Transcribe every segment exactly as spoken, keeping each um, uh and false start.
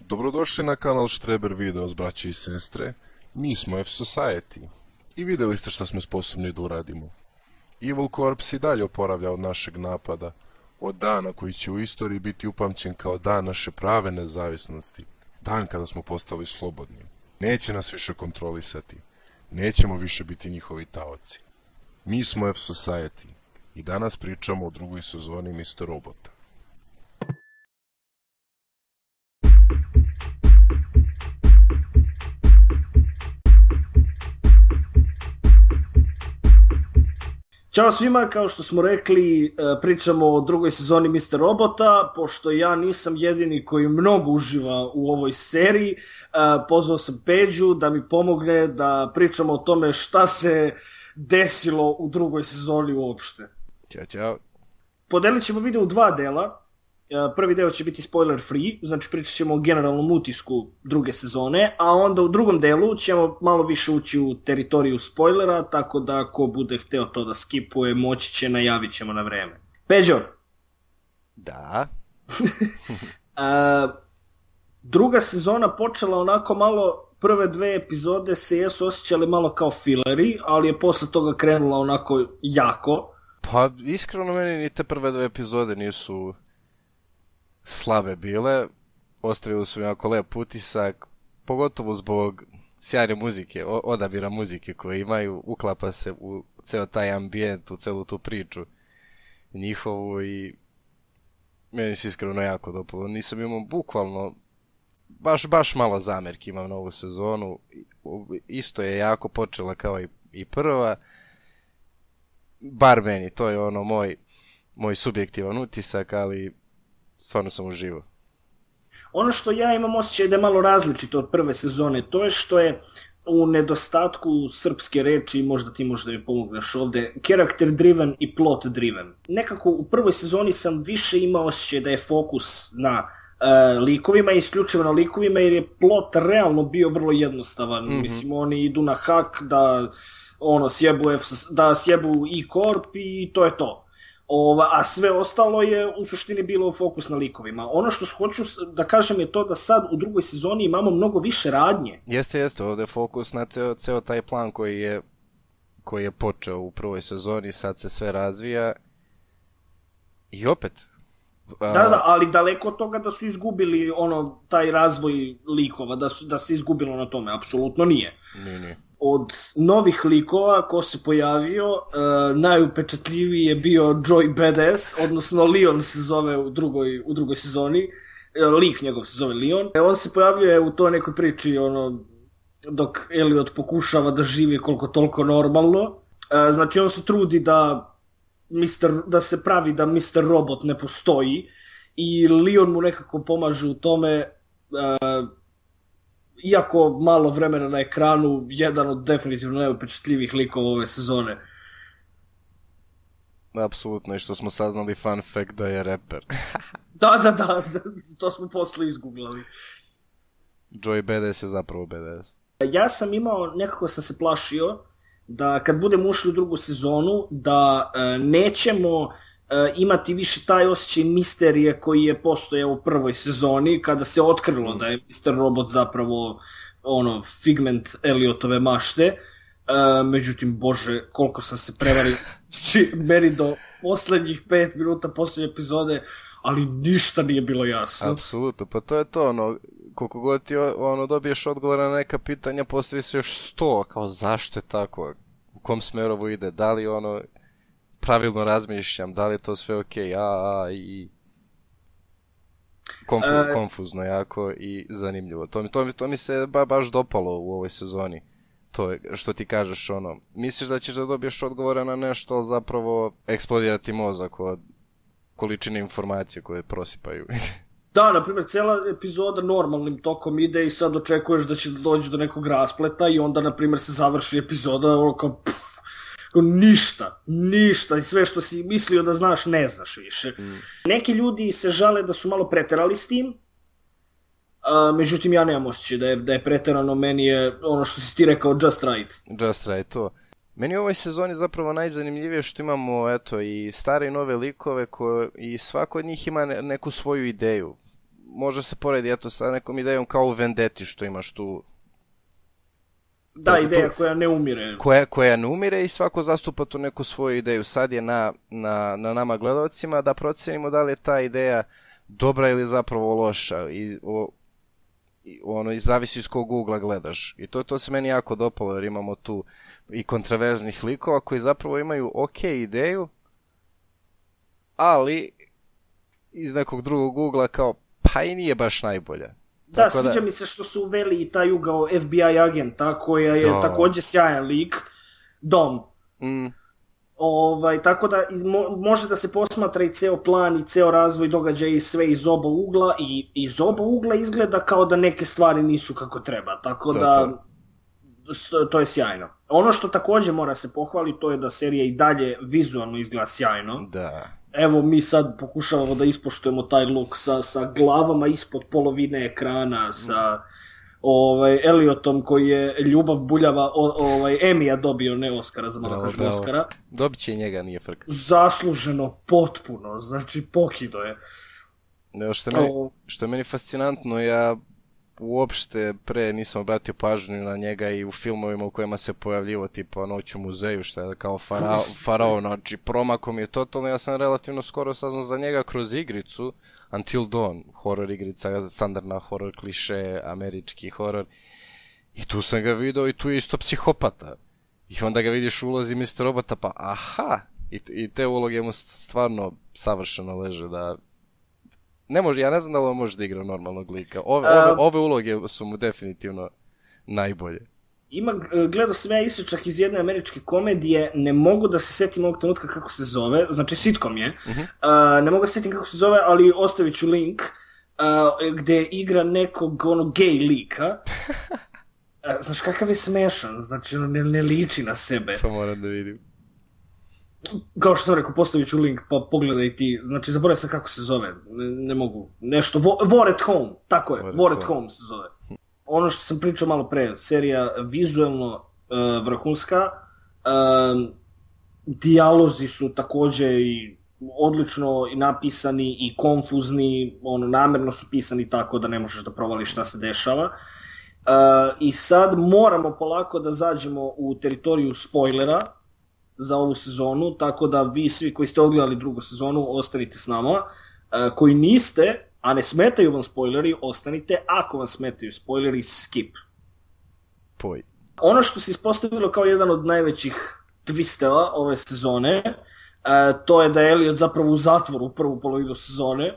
Dobrodošli na kanal Štreber Videos, braće i sestre. Mi smo F-Society. I vidjeli ste što smo sposobni da uradimo. Evil Corp se i dalje oporavlja od našeg napada. Od dana koji će u istoriji biti upamćen kao dan naše prave nezavisnosti. Dan kada smo postali slobodni. Neće nas više kontrolisati. Nećemo više biti njihovi taoci. Mi smo F-Society. I danas pričamo o drugoj sezoni mister Robota. Ćao svima, kao što smo rekli, pričamo o drugoj sezoni mister Robota, pošto ja nisam jedini koji mnogo uživa u ovoj seriji. Pozvao sam Peđu da mi pomogne da pričamo o tome šta se desilo u drugoj sezoni uopšte. Ćao, ćao. Podelit ćemo video u dva dela. Prvi deo će biti spoiler free, znači pričat ćemo o generalnom utisku druge sezone, a onda u drugom delu ćemo malo više ući u teritoriju spoilera, tako da ko bude hteo to da skipuje, moći će, najavit ćemo na vreme. Peđo! Da? A, druga sezona počela onako malo, prve dve epizode se jesu osjećali malo kao fileri, ali je posle toga krenula onako jako. Pa iskreno meni ni te prve dve epizode nisu slabe bile, ostavili su mi jako lep utisak, pogotovo zbog sjajne muzike, odabira muzike koje imaju, uklapa se u ceo taj ambijent, u celu tu priču njihovu i meni se iskreno jako dopalo. Nisam imao bukvalno, baš, baš malo zamerki imam na ovu sezonu, isto je jako počela kao i, i prva, bar meni, to je ono moj, moj subjektivan utisak, ali stvarno sam uživao. Ono što ja imam osjećaj da je malo različito od prve sezone, to je što je u nedostatku srpske reči, možda ti možda mi pomogneš ovde, character driven i plot driven. Nekako u prvoj sezoni sam više imao osjećaj da je fokus na uh, likovima, isključivo na likovima, jer je plot realno bio vrlo jednostavan. Mm-hmm. Mislim, oni idu na hak da ono, sjebu, F, da sjebu E-Corp i to je to. Ova, a sve ostalo je u suštini bilo fokus na likovima. Ono što hoću da kažem je to da sad u drugoj sezoni imamo mnogo više radnje. Jeste, jeste, ovdje je fokus na ceo, ceo taj plan koji je, koji je počeo u prvoj sezoni, sad se sve razvija i opet. A... Da, da, ali daleko od toga da su izgubili ono, taj razvoj likova, da, su, da se izgubilo na tome, apsolutno nije. Nije, nije. Od novih likova ko se pojavio, uh, najupečatljiviji je bio Joey Badass, odnosno Leon se zove u drugoj, u drugoj sezoni, uh, lik njegov se zove Leon. On se pojavljuje u toj nekoj priči, ono, dok Elliot pokušava da živi koliko toliko normalno. Uh, znači on se trudi da, mister, da se pravi da mister Robot ne postoji i Leon mu nekako pomaže u tome. Uh, Iako malo vremena na ekranu, jedan od definitivno najupečatljivih likova ove sezone. Apsolutno, i što smo saznali fun fact da je reper. da, da, da, to smo posle izgooglali. Joey Badass je zapravo Badass. Ja sam imao, nekako sam se plašio, da kad budemo ušli u drugu sezonu, da e, nećemo e, imati više taj osjećaj misterije koji je postojao u prvoj sezoni, kada se otkrilo mm. da je mister Robot zapravo ono, figment Elliotove mašte. E, međutim, bože, koliko sam se prevario meni do poslednjih pet minuta posljednje epizode, ali ništa nije bilo jasno. Apsolutno, pa to je to, ono, koliko god ti ono, dobiješ odgovor na neka pitanja, postavi se još sto, kao zašto je tako, u kom smeru ovo ide, da li ono, pravilno razmišljam, da li je to sve okej, okay, a, a, i Konfu, uh, konfuzno jako i zanimljivo. To mi, to, mi, to mi se ba, baš dopalo u ovoj sezoni. To je, što ti kažeš, ono, misliš da ćeš da dobiješ odgovore na nešto, ali zapravo eksplodirati mozak od količine informacije koje prosipaju. Da, na primjer, cijela epizoda normalnim tokom ide i sad očekuješ da će doći do nekog raspleta i onda, na primjer, se završi epizoda ono kao pff, ništa, ništa i sve što si mislio da znaš ne znaš više. Mm. Neki ljudi se žale da su malo preterali s tim, a, međutim ja nemam osjećaj da je, da je preterano, meni je ono što si ti rekao just right. Just right, to. Meni u ovoj sezoni zapravo najzanimljivije što imamo eto i stare i nove likove koje, i svako od njih ima neku svoju ideju. može se poredi eto sa nekom idejom kao u Vendetti što imaš tu. Da, tako, ideja tu, koja ne umire. Koja, koja ne umire i svako zastupa tu neku svoju ideju. Sad je na, na, na nama gledalcima da procenimo da li je ta ideja dobra ili zapravo loša. I, o, i, ono, i zavisi iz kog ugla gledaš. I to, to se meni jako dopalo jer imamo tu i kontraverznih likova koji zapravo imaju ok ideju, ali iz nekog drugog ugla kao pa i nije baš najbolja. Da, tako sviđa da... mi se što su uveli i taj ugao F B I agenta koja je Dom. također sjajan lik. Dom. Mm. Ovaj, tako da mo, može da se posmatra i ceo plan i ceo razvoj događaja i sve iz oba ugla i iz oba ugla izgleda kao da neke stvari nisu kako treba. Tako to, da to. to je sjajno. Ono što također mora se pohvaliti to je da serija i dalje vizualno izgleda sjajno. Da. Evo mi sad pokušavamo da ispoštujemo taj look sa, sa glavama ispod polovine ekrana, sa ovaj, Elliotom koji je ljubav buljava, o, ovaj, Emija dobio, ne Oscara, za malo kažem Oscara. Dobit će i njega, nije frka. Zasluženo, potpuno, znači pokido je. Ne, što, je meni, što je meni fascinantno, ja uopšte pre nisam obratio pažnju na njega i u filmovima u kojima se pojavljivo tipa Noć u muzeju, što je kao farao, farao znači promakom je totalno, ja sam relativno skoro saznao za njega kroz igricu Until Dawn, horror igrica, standardna horror kliše, američki horror i tu sam ga vidio i tu je isto psihopata i onda ga vidiš u ulozi mister Robota pa aha, i, i te uloge mu stvarno savršeno leže da ne može, ja ne znam da li on može da igra normalnog lika. Ove, ove, uh, ove uloge su mu definitivno najbolje. Ima, gledao sam ja isječak iz jedne američke komedije, ne mogu da se setim ovog trenutka kako se zove, znači sitcom je, uh-huh. uh, ne mogu da se setim kako se zove, ali ostavit ću link, uh, gde igra nekog ono gay lika. Uh, znaš kakav je smešan, znači ne, ne liči na sebe. To moram da vidim. Kao što sam rekao, postavit ću link, pa pogledaj ti, znači zaboravim sam kako se zove, ne, ne mogu, nešto, War at Home, tako je, War, War at Home se zove. Ono što sam pričao malo pre, serija vizuelno uh, vrhunska, uh, dijalozi su također i odlično i napisani i konfuzni, ono, namjerno su pisani tako da ne možeš da provališ šta se dešava. Uh, I sad moramo polako da zađemo u teritoriju spoilera za ovu sezonu, tako da vi svi koji ste odgledali drugu sezonu ostanite s nama, uh, koji niste, a ne smetaju vam spoileri, ostanite, ako vam smetaju spoileri, skip. Poj. Ono što se ispostavilo kao jedan od najvećih twisteva ove sezone, uh, to je da je Elliot zapravo u zatvoru u prvu polovinu sezone,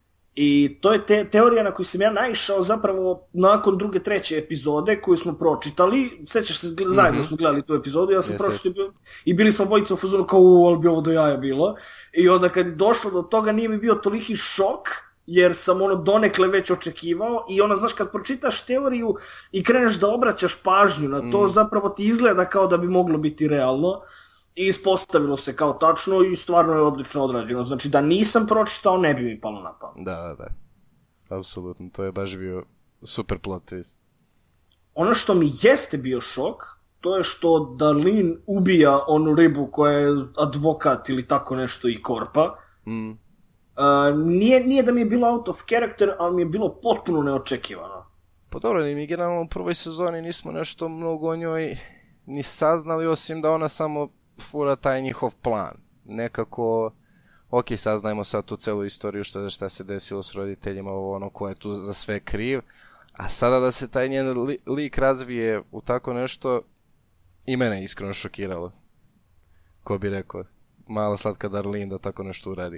i to je te, teorija na koju sam ja naišao zapravo nakon druge, treće epizode koju smo pročitali. Sećaš se, zajedno mm-hmm. smo gledali tu epizodu, ja sam yes, pročitao yes. i bili smo bojica u fazonu kao u, ali bi ovo do jaja bilo. I onda kad je došlo do toga nije mi bio toliki šok, jer sam ono donekle već očekivao i ono, znaš, kad pročitaš teoriju i kreneš da obraćaš pažnju na to, mm. zapravo ti izgleda kao da bi moglo biti realno. I ispostavilo se kao tačno i stvarno je odlično odrađeno. Znači da nisam pročitao ne bi mi palo na pamet. Da, da, da. Apsolutno, to je baš bio super plot twist. Ono što mi jeste bio šok, to je što Darlene ubija onu ribu koja je advokat ili tako nešto i korpa. Mm. Uh, nije, nije da mi je bilo out of character, ali mi je bilo potpuno neočekivano. Pa dobro, mi generalno u prvoj sezoni nismo nešto mnogo o njoj ni saznali, osim da ona samo fura taj njihov plan. Nekako, ok, saznajemo sad tu celu istoriju šta, šta se desilo s roditeljima, ono ko je tu za sve kriv, a sada da se taj njen li, lik razvije u tako nešto, i mene iskreno šokiralo. Ko bi rekao, mala slatka Darlene da tako nešto uradi.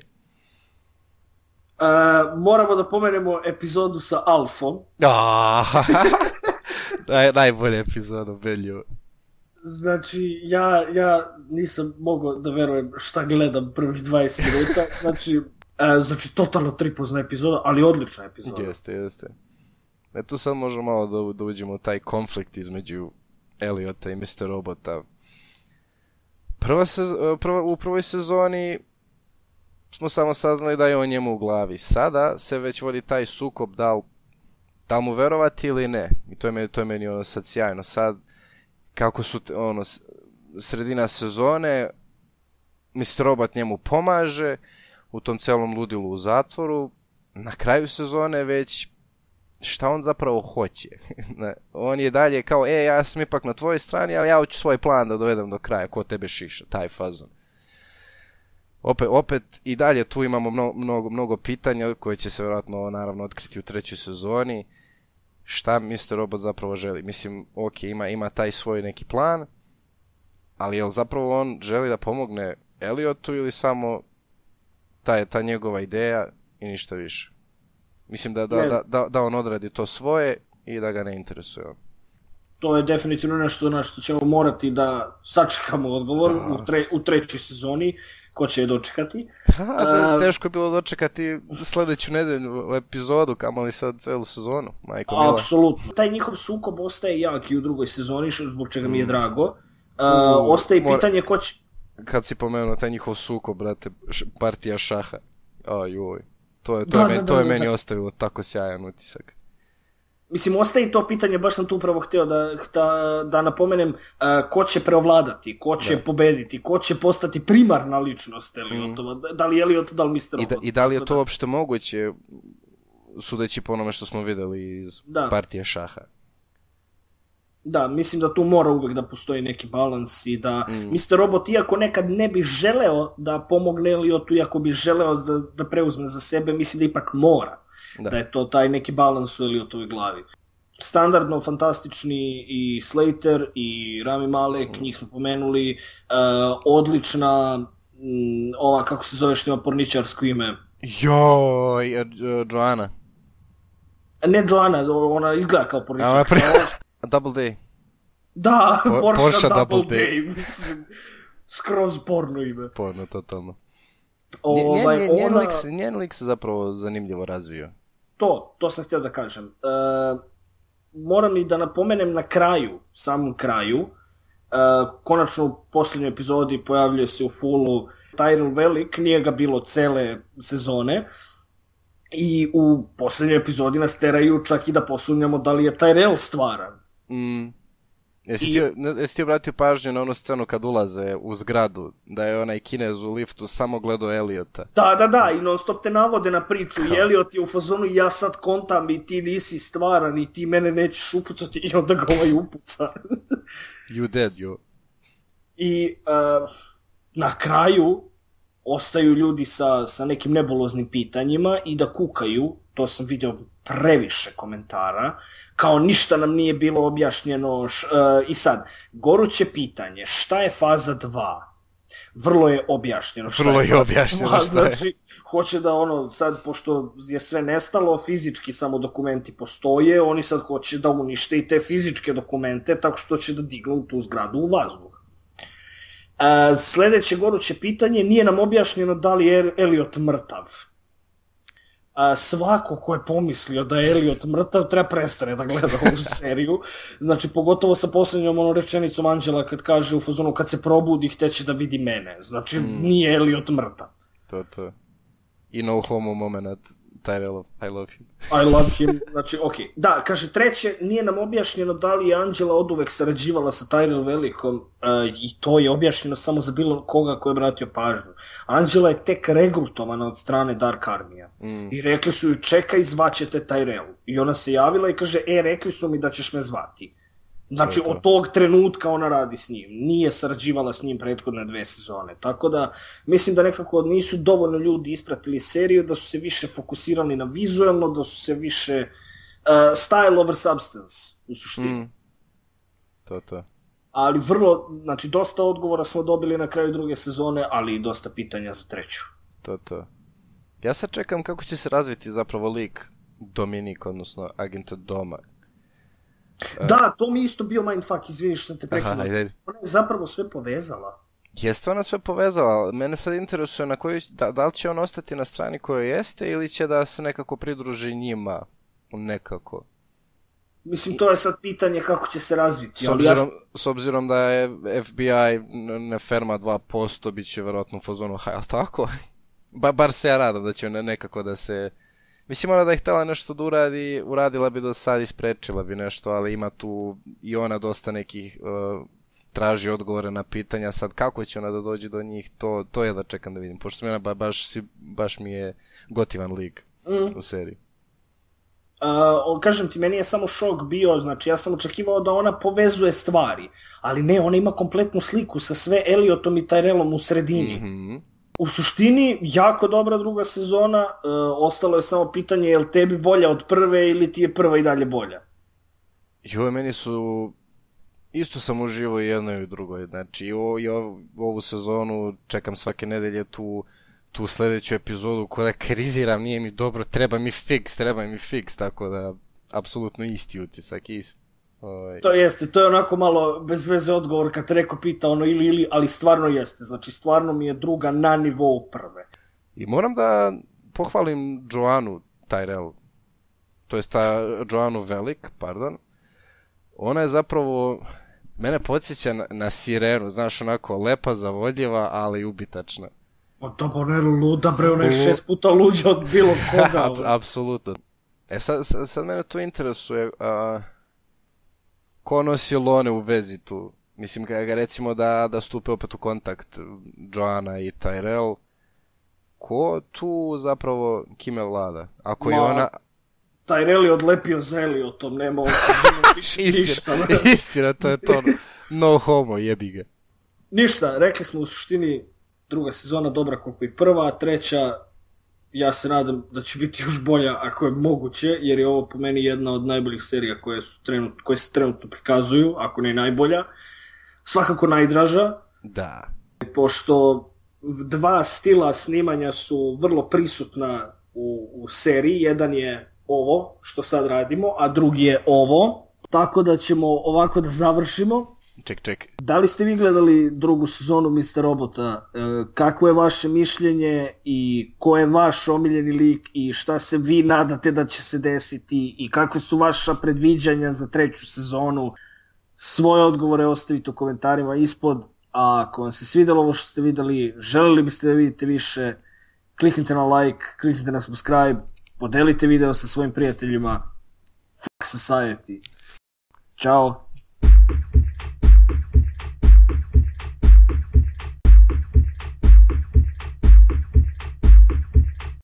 Uh, moramo da pomenemo epizodu sa Alfom. Naj, najbolja epizoda, beljivo. Znači, ja, ja nisam mogao da verujem šta gledam prvih dvadeset minuta, znači, e, znači totalno tripozna epizoda, ali odlična epizoda. Jeste, jeste. E tu sad možemo malo da, da uđemo u taj konflikt između Elliota i mister Robota. Prva sez, prva, u prvoj sezoni smo samo saznali da je on njemu u glavi. Sada se već vodi taj sukob da li, da li mu verovati ili ne. I to je meni, to je meni ono sad sjajno. Sad, kako su, ono, sredina sezone, mister Robot njemu pomaže u tom celom ludilu u zatvoru, na kraju sezone već šta on zapravo hoće. On je dalje kao, e, ja sam ipak na tvojoj strani, ali ja hoću svoj plan da dovedem do kraja, ko tebe šiša, taj fazon. Opet, opet i dalje tu imamo mnogo, mnogo, mnogo pitanja koje će se vjerojatno naravno otkriti u trećoj sezoni. Šta mister Robot zapravo želi? Mislim, ok, ima, ima taj svoj neki plan, ali jel zapravo on želi da pomogne Elliotu ili samo ta je ta njegova ideja i ništa više? Mislim da, da, da, da, da on odradi to svoje i da ga ne interesuje on. To je definitivno nešto na što ćemo morati da sačekamo odgovor u, tre, u trećoj sezoni. Ko će je dočekati? Ha, teško je bilo dočekati sljedeću nedelju epizodu, kamali sad celu sezonu. Majko mila. Apsolutno. Taj njihov sukob ostaje jak i u drugoj sezoni, zbog čega mi je drago. Uh, uh, ostaje mora... pitanje ko će... Kad si pomenuo taj njihov sukob, brate, š, partija šaha. Ajoj. To je, to da, je, meni, da, to je da, meni da. ostavilo tako sjajan utisak. Mislim, ostaje to pitanje, baš sam tu upravo htio da, da, da napomenem uh, ko će preovladati, ko će da. pobediti, ko će postati primarna ličnost Elliotova, mm. da li Elliot, da li mister Robot. I da, i da li je to uopšte moguće, sudeći po onome što smo videli iz da. partije šaha? Da, mislim da tu mora uvijek da postoji neki balans i da mm. mister Robot, iako nekad ne bi želeo da pomogne Elliotu, iako bi želeo da, da preuzme za sebe, mislim da ipak mora. Da. da je to taj neki balans u Elliotovoj glavi. Standardno fantastični i Slater i Rami Malek, mm. njih smo pomenuli, uh, odlična m, ova, kako se zove što ima porničarsko ime? Joj, uh, Joanna. Ne Joanna, ona izgleda kao porničarska. Pre... Double Day. Da, po, Porsche, Porsche Double, Double Day. Day. Mislim, skroz porno ime. Porno, totalno. Ovaj, njen, njen, ona... lik, njen lik se zapravo zanimljivo razvio. To, to sam htio da kažem. E, moram i da napomenem na kraju, samom kraju, e, konačno u posljednjoj epizodi pojavljuje se u fullu Tyrell Velik, nije ga bilo cele sezone, i u posljednjoj epizodi nas teraju čak i da posumnjamo da li je Tyrell stvaran. Mm. Jesi, I... ti, jesi ti obratio pažnju na onu scenu kad ulaze u zgradu, da je onaj Kinez u liftu samo gledao Elliota? Da, da, da, i non stop te navode na priču. I Elliot je u fazonu, ja sad kontam i ti nisi stvaran i ti mene nećeš upucati, i onda ga ovaj upuca. You dead, you. I uh, na kraju ostaju ljudi sa, sa nekim nebuloznim pitanjima i da kukaju, to sam vidio previše komentara, kao ništa nam nije bilo objašnjeno. Š, uh, I sad, goruće pitanje, šta je faza dva? Vrlo je objašnjeno šta Vrlo je, je objašnjeno šta je. Znači, hoće da ono, sad, pošto je sve nestalo, fizički samo dokumenti postoje, oni sad hoće da unište i te fizičke dokumente, tako što će da dignu tu zgradu u vazduh. Uh, sljedeće goruće pitanje, nije nam objašnjeno da li je Elliot mrtav. Uh, svako ko je pomislio da je Elliot mrtav treba prestane da gleda ovu seriju. Znači, pogotovo sa posljednjom ono rečenicom Angela kad kaže u fazonu kad se probudi hteće da vidi mene. Znači, mm. nije Elliot mrtav. To, to. I no homo moment, Tyrell, I love him. I love him, znači, okej. Okay. Da, kaže, treće, nije nam objašnjeno da li je Angela oduvek sarađivala sa Tyrell Velikom uh, i to je objašnjeno samo za bilo koga ko je obratio pažnju. Angela je tek regrutovana od strane Dark Armija mm. i rekli su joj, čekaj, zvaćete Tyrell. I ona se javila i kaže, e, rekli su mi da ćeš me zvati. Znači, od tog trenutka ona radi s njim. Nije sarađivala s njim prethodne dve sezone. Tako da, mislim da nekako nisu dovoljno ljudi ispratili seriju, da su se više fokusirali na vizualno, da su se više uh, style over substance, u suštini. Mm. To, to. Ali vrlo, znači, dosta odgovora smo dobili na kraju druge sezone, ali i dosta pitanja za treću. To, to. Ja sad čekam kako će se razviti zapravo lik Dominik, odnosno agenta Doma. Da, to mi isto bio mindfuck, izvini što sam te prekinuo. Aha, ajde, ajde. Ona je zapravo sve povezala. Jeste ona sve povezala, mene sad interesuje na koju, da, da li će on ostati na strani kojoj jeste ili će da se nekako pridruži njima, nekako. Mislim, to je sad pitanje kako će se razviti. S obzirom, ali ja... s obzirom da je F B I ne ferma dva posto, bit će verovatno u fazonu, ha, jel tako? Ba, bar se ja radam da će ne, nekako da se... Mislim, ona da je htjela nešto da uradi, uradila bi do sad i sprečila bi nešto, ali ima tu i ona dosta nekih uh, traži odgovore na pitanja. Sad, kako će ona da dođe do njih, to, to je da čekam da vidim, pošto mi ona ba, baš, baš mi je gotivan lik. mm. u seriji. Uh, kažem ti, meni je samo šok bio, znači ja sam očekivao da ona povezuje stvari, ali ne, ona ima kompletnu sliku sa sve Elliotom i Tyrellom u sredini. Mm-hmm. U suštini, jako dobra druga sezona, uh, ostalo je samo pitanje je li tebi bolja od prve ili ti je prva i dalje bolja? Joj, meni su... Isto sam uživao i jednoj i u drugoj, znači i o, i o, ovu sezonu čekam svake nedelje tu, tu sledeću epizodu koja kriziram, nije mi dobro, treba mi fix, treba mi fix, tako da apsolutno isti utisak, isti. Oj. To jeste, to je onako malo bez veze odgovor kad te neko pita ono ili ili, ali stvarno jeste, znači stvarno mi je druga na nivou prve. I moram da pohvalim Joannu Tyrell, to jest ta Joannu Velik, pardon. Ona je zapravo, mene podsjeća na, na Sirenu, znaš, onako lepa, zavodljiva, ali ubitačna. O to bo ne luda, bre, ona je šest puta luđa od bilo koga. Ab, apsolutno. E sad, sad, sad mene to interesuje, a, ko nosi lone u vezi tu? Mislim, kada recimo da, da stupe opet u kontakt Joanna i Tyrell, ko tu zapravo kime vlada? Ako Ma... je ona... Tyrell je odlepio za Elliotom, nema ovo više ništa. Istina, to je to. No homo, jebi ga. Ništa, rekli smo u suštini druga sezona dobra koliko i prva, a treća ja se nadam da će biti još bolja ako je moguće, jer je ovo po meni jedna od najboljih serija koje, su trenut, koje se trenutno prikazuju, ako ne najbolja. Svakako najdraža. Da. Pošto dva stila snimanja su vrlo prisutna u, u seriji, jedan je ovo što sad radimo, a drugi je ovo. Tako da ćemo ovako da završimo. Ček, ček. Da li ste vi gledali drugu sezonu mister Robota? E, kako je vaše mišljenje i ko je vaš omiljeni lik i šta se vi nadate da će se desiti i kakve su vaša predviđanja za treću sezonu? Svoje odgovore ostavite u komentarima ispod. A ako vam se svidjelo ovo što ste vidjeli, želeli biste da vidite više, kliknite na like, kliknite na subscribe, podelite video sa svojim prijateljima. Fuck society. Ćao.